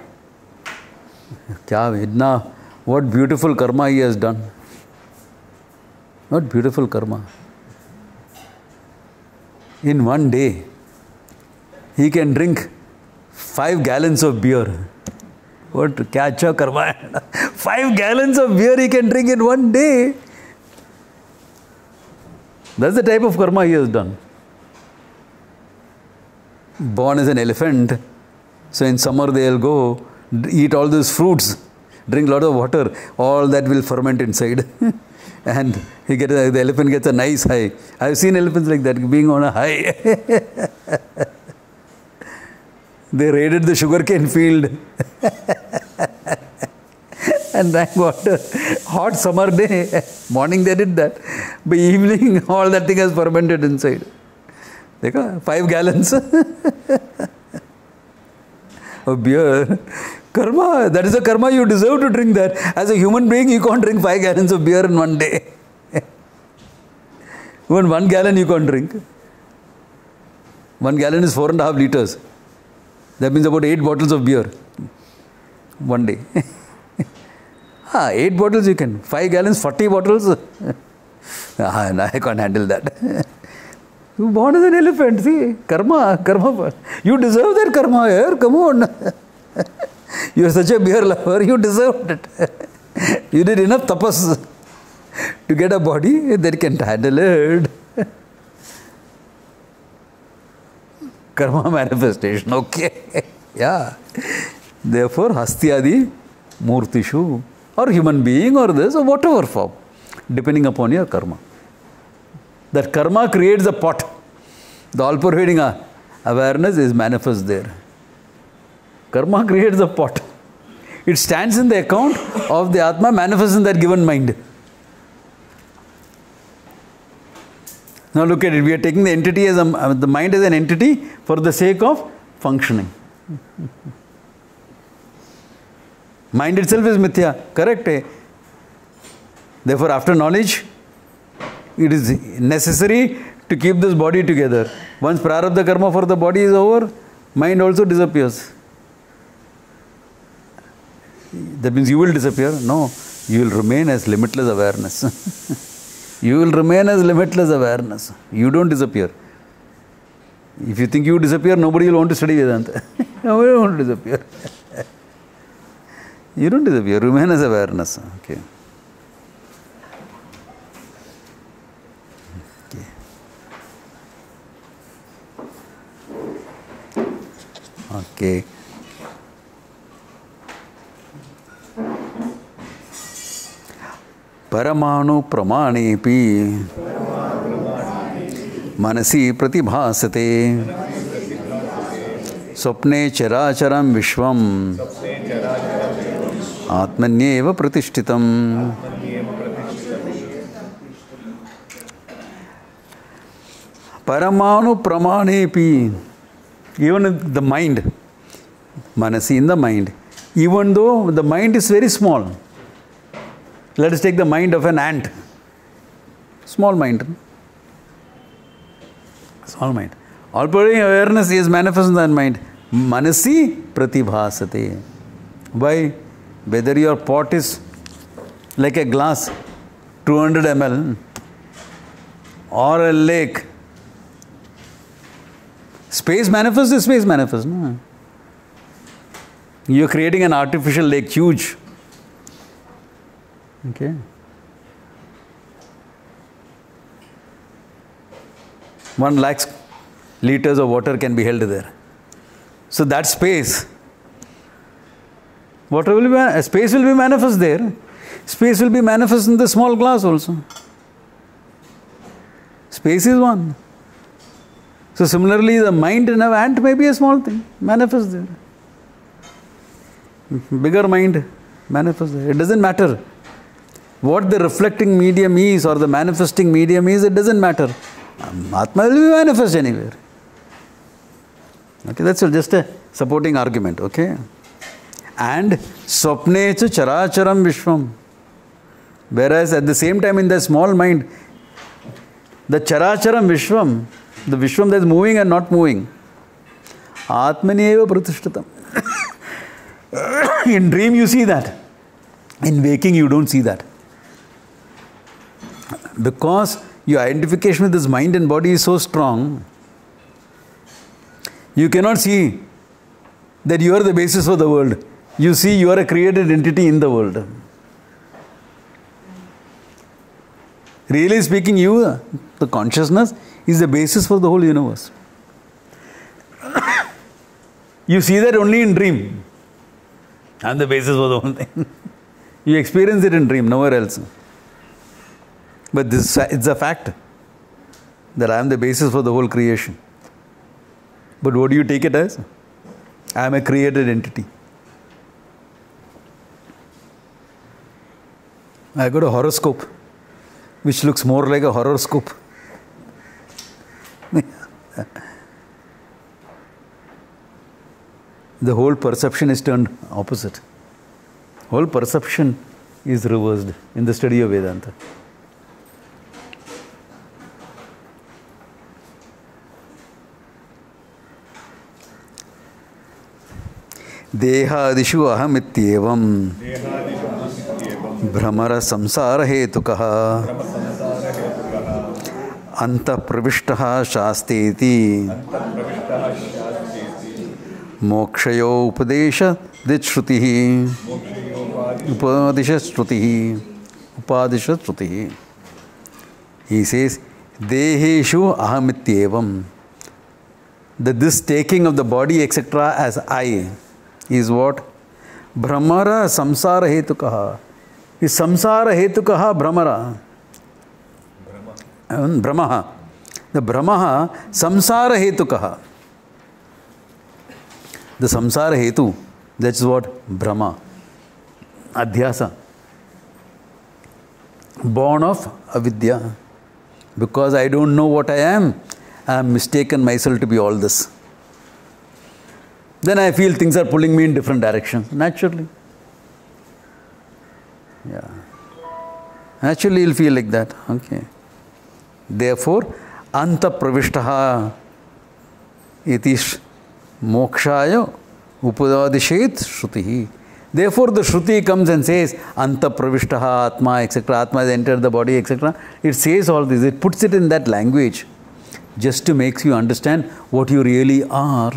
Speaker 1: what beautiful karma he has done. What beautiful karma. In one day, he can drink 5 gallons of beer. What kya acha karma hai? 5 gallons of beer he can drink in one day. That's the type of karma he has done. Born as an elephant, so in summer they'll go eat all those fruits, drink a lot of water, all that will ferment inside. And the elephant gets a nice high. I've seen elephants like that, being on a high. They raided the sugarcane field and drank water. Hot summer day, morning they did that. By evening, all that thing has fermented inside. 5 gallons of beer. Karma, that is the karma you deserve to drink that. As a human being, you can't drink 5 gallons of beer in one day. Even 1 gallon you can't drink. 1 gallon is 4.5 liters. That means about 8 bottles of beer. One day. 8 bottles you can. 5 gallons, 40 bottles. I can't handle that. You born as an elephant, see. Karma. You deserve that karma here. Come on. You are such a beer lover, you deserved it. You did enough tapas to get a body that can handle it. Karma manifestation, okay. Yeah. Therefore, Hastyadi Murtishu, or human being, or this, or whatever form, depending upon your karma. That karma creates a pot. The all-pervading awareness is manifest there. Karma creates a pot. It stands in the account of the Atma manifest in that given mind. Now look at it. We are taking the entity as the mind as an entity for the sake of functioning. Mind itself is mithya. Correct? Therefore, after knowledge, it is necessary to keep this body together. Once prarabdha karma for the body is over, mind also disappears. That means you will disappear? No, you will remain as limitless awareness. You will remain as limitless awareness. You don't disappear. If you think you disappear, nobody will want to study Vedanta. Nobody will want to disappear. You don't disappear, remain as awareness. Okay. Okay. Paramanu pramanepi manasi pratibhasate swapne characharam vishvam atmanyeva pratishtitam. Paramanu pramanepi, even in the mind, manasi, in the mind, even though the mind is very small. Let us take the mind of an ant. Small mind. Small mind. All-pervading awareness is manifest in that mind. Manasi pratibhasate. Why? Whether your pot is like a glass, 200 ml, or a lake, space manifests is space manifests. No? You are creating an artificial lake, huge. Okay. One lakhs liters of water can be held there. So that space, space will be manifest there. Space will be manifest in the small glass also. Space is one. So similarly, the mind in an ant may be a small thing, manifest there. Bigger mind manifest there. It doesn't matter what the reflecting medium is or the manifesting medium is, it doesn't matter. Atma will be manifest anywhere. Okay, that's just a supporting argument, okay? And swapne cha characharam vishwam. Whereas at the same time in the small mind, the characharam vishwam, the vishwam that is moving and not moving, atmani eva pratishtatam. In dream you see that. In waking you don't see that. Because your identification with this mind and body is so strong, you cannot see that you are the basis for the world. You see you are a created entity in the world. Really speaking, you, the consciousness, is the basis for the whole universe. You see that only in dream. I am the basis for the whole thing. You experience it in dream, nowhere else. But this, it's a fact that I am the basis for the whole creation. But what do you take it as? I am a created entity. I got a horoscope, which looks more like a horoscope. The whole perception is turned opposite. Whole perception is reversed in the study of Vedanta. देहादिषु अहमित्येवं भ्रमर संसार हेतुकः अन्तः प्रविष्टः शास्तेति मोक्षयो उपदिशश्रुतिः उपादिशश्रुतिः. He says, Deheshu ahamityevam. That this taking of the body, etc., as I is what? Brahmara samsara hetukaha. Is samsara hetukaha brahmara? Brahmaha. The Brahmaha samsara hetukaha. The samsara hetu, that's what? Brahma. Adhyasa. Born of avidya. Because I don't know what I am mistaken myself to be all this. Then I feel things are pulling me in different directions, naturally. Yeah. Naturally you'll feel like that. Okay. Therefore, anta pravishtaha iti mokshaya upadadishet shrutihi. Therefore, the Shruti comes and says, Anta pravishtaha atma, etc. Atma has entered the body, etc. It says all this. It puts it in that language just to make you understand what you really are.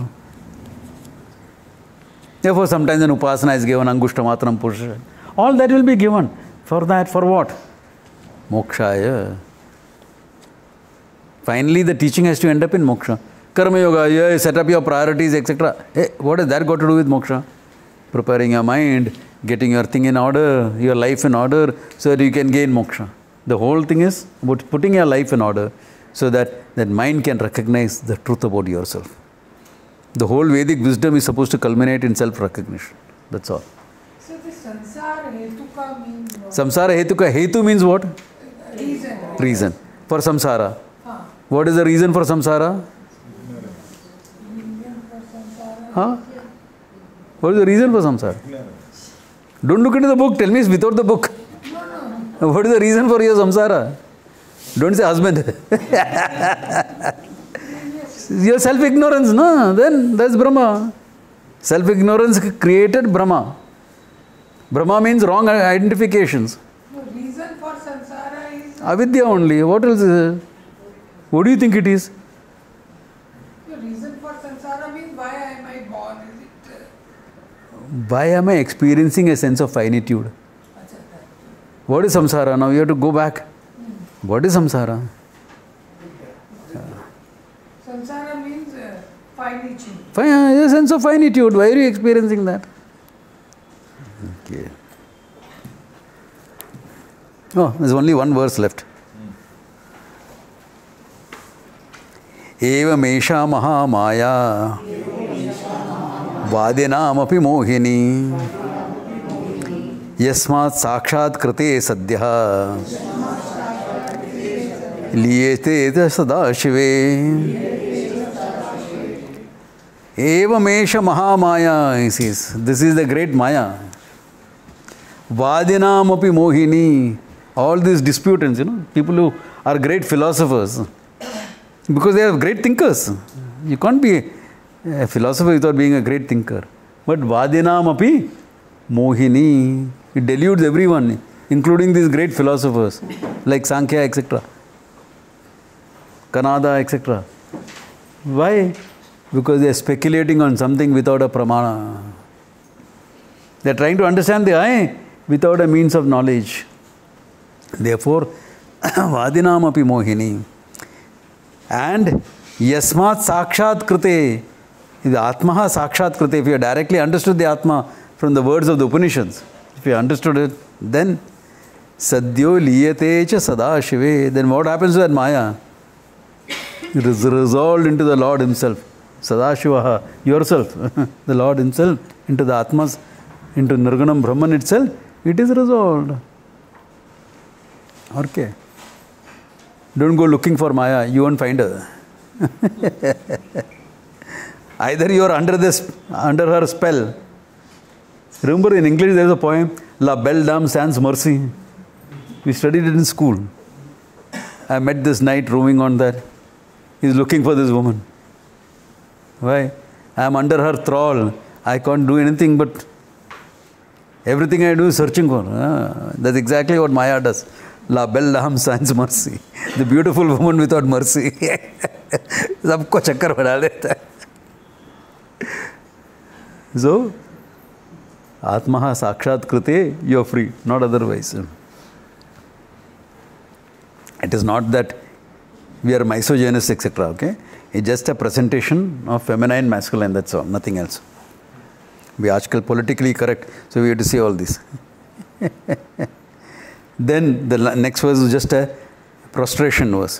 Speaker 1: Therefore, sometimes an upasana is given, Angushtamatram Purusha. All that will be given. For that, for what? Mokshaya. Finally, the teaching has to end up in moksha. Karma yoga, yeah, set up your priorities, etc. Hey, what has that got to do with moksha? Preparing your mind, getting your thing in order, your life in order, so that you can gain moksha. The whole thing is about putting your life in order so that that mind can recognize the truth about yourself. The whole Vedic wisdom is supposed to culminate in self-recognition. That's all.
Speaker 3: So the samsara hetuka means what?
Speaker 1: Samsara hetuka. Hetu means what?
Speaker 3: Reason.
Speaker 1: Reason. For samsara. What is the reason for samsara?
Speaker 3: Reason for samsara.
Speaker 1: Huh? What is the reason for samsara? Don't look into the book. Tell me it's without the book.
Speaker 3: No.
Speaker 1: What is the reason for your samsara? Don't say husband. Your self-ignorance, no? Then that's Brahma. Self-ignorance created Brahma. Brahma means wrong identifications.
Speaker 3: No, reason for samsara is
Speaker 1: Avidya only. What else is it? What do you think it is?
Speaker 3: the reason for samsara means why am I born? Is it
Speaker 1: Why am I experiencing a sense of finitude? What is samsara? Now you have to go back. What is samsara?
Speaker 3: samsara means finitude.
Speaker 1: A sense of finitude. Why are you experiencing that? Okay. Oh, there's only one verse left. Eva Mesha Mahamaya Vadinamapi Mohini Yasmat Sakshat Krite Sadhya Liyete Sada Shive Eva Mesha Mahamaya, he says. This is the great Maya. Vadinamapi Mohini. All these disputants, people who are great philosophers. Because they are great thinkers. You can't be a philosopher without being a great thinker. But Vadinamapi Mohini. It deludes everyone, including these great philosophers like Sankhya, etc. Kanada, etc. Why? Because they are speculating on something without a pramana. They are trying to understand the I without a means of knowledge. Therefore, Vadinamapi Mohini. And Yasmat Sakshat Krite. The Atmaha Sakshat Krite. If you have directly understood the Atma from the words of the Upanishads, if you understood it, then Sadhyo Liyate Cha Sada Shive. Then what happens to that Maya? It is resolved into the Lord Himself. Sadashivaha, yourself, the Lord Himself, into the Atmas, into Nirgunam Brahman itself, it is resolved. Okay. Don't go looking for Maya, you won't find her. Either you are under her spell. Remember in English there is a poem, La Belle Dame Sans Mercy. We studied it in school. I met this knight roaming on that. He is looking for this woman. Why? I am under her thrall. I can't do anything but everything I do is searching for. That's exactly what Maya does. La Belle Dame Sans Mercy. The beautiful woman without mercy. Sabko chakkar bana deta hai. So, Atmaha Sakshat Krite, you are free, not otherwise. It is not that we are misogynist, etc. Okay? It's just a presentation of feminine, masculine, that's all, nothing else. We are politically correct, so we have to say all this. Then the next verse is just a prostration verse.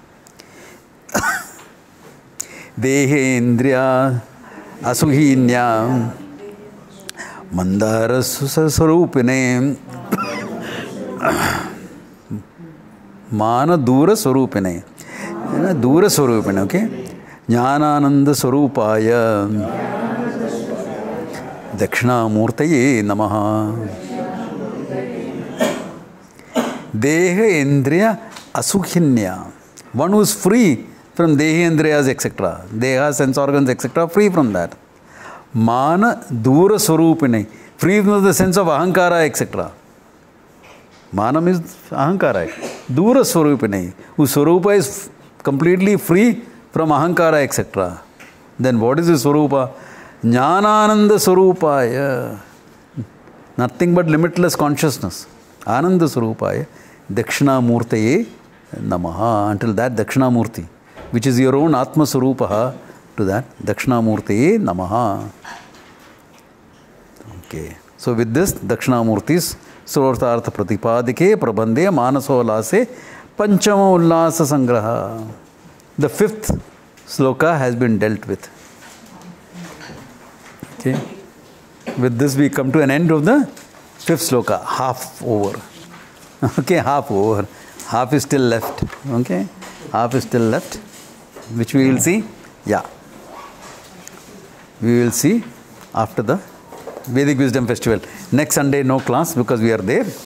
Speaker 1: Dehe Indriya Asuhinya Mandara Sarupine Mana Dura Sarupine. Dura Sarupine, okay? Jnanananda Sarupaya Dakshinamurtaye Namaha. Deha Indriya Asukhinya. One who is free from Deha Indriyas, etc. Deha, sense organs, etc. Free from that. Mana Dura Swarupine. Free from the sense of Ahankara, etc. Mana means Ahankara. Dura Swarupine. Whose Swarupa is completely free from Ahankara, etc. Then what is his Swarupa? Jnanananda Swarupaya. Nothing but limitless consciousness. Ananda Swarupaya. Dakshinamurtaye Namaha. Until that Dakshinamurti, which is your own Atma Swarupaha, to that Dakshinamurtaye Namaha. Okay. So with this, Dakshinamurti's Sureshvaracharya Pratipadike Prabandhe manasollasa Panchama Ullasa Sangraha. The fifth sloka has been dealt with. Okay. With this we come to an end of the fifth sloka, half over. Okay, half over. Half is still left. Okay, half is still left, which we will see. Yeah, we will see after the Vedic Wisdom Festival. Next Sunday, no class because we are there.